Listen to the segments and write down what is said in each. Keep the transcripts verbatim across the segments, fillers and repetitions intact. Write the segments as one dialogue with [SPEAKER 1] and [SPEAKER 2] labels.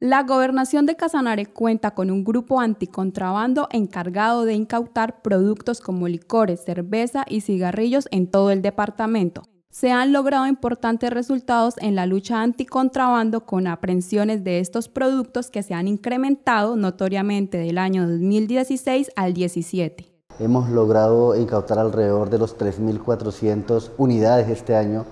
[SPEAKER 1] La Gobernación de Casanare cuenta con un grupo anticontrabando encargado de incautar productos como licores, cerveza y cigarrillos en todo el departamento. Se han logrado importantes resultados en la lucha anticontrabando con aprehensiones de estos productos que se han incrementado notoriamente del año dos mil dieciséis al diecisiete.
[SPEAKER 2] Hemos logrado incautar alrededor de los tres mil cuatrocientas unidades este año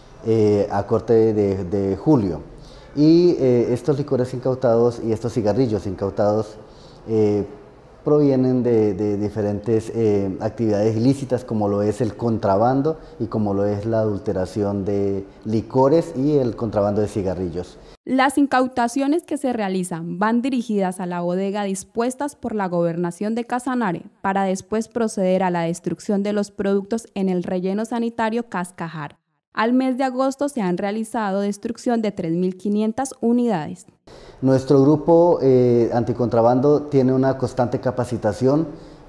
[SPEAKER 2] eh, a corte de, de julio. Y eh, estos licores incautados y estos cigarrillos incautados eh, provienen de, de diferentes eh, actividades ilícitas, como lo es el contrabando y como lo es la adulteración de licores y el contrabando de cigarrillos.
[SPEAKER 1] Las incautaciones que se realizan van dirigidas a la bodega dispuestas por la Gobernación de Casanare para después proceder a la destrucción de los productos en el relleno sanitario Cascajar. Al mes de agosto se han realizado destrucción de tres mil quinientas unidades.
[SPEAKER 2] Nuestro grupo eh, anticontrabando tiene una constante capacitación,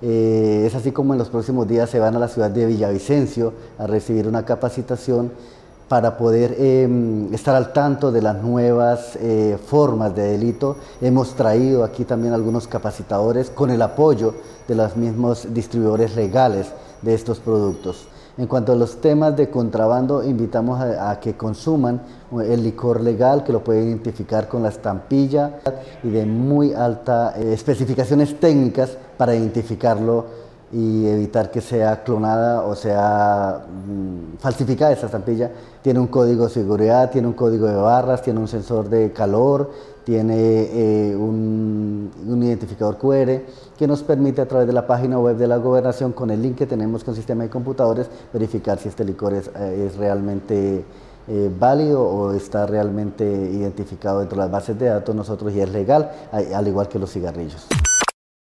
[SPEAKER 2] eh, es así como en los próximos días se van a la ciudad de Villavicencio a recibir una capacitación para poder eh, estar al tanto de las nuevas eh, formas de delito. Hemos traído aquí también algunos capacitadores con el apoyo de los mismos distribuidores legales de estos productos. En cuanto a los temas de contrabando, invitamos a, a que consuman el licor legal, que lo pueden identificar con la estampilla y de muy alta eh, especificaciones técnicas para identificarlo y evitar que sea clonada o sea mmm, falsificada esa estampilla. Tiene un código de seguridad, tiene un código de barras, tiene un sensor de calor, tiene eh, un, un identificador cu erre que nos permite a través de la página web de la Gobernación, con el link que tenemos con sistema de computadores, verificar si este licor es, eh, es realmente eh, válido o está realmente identificado dentro de las bases de datos nosotros y es legal, al igual que los cigarrillos.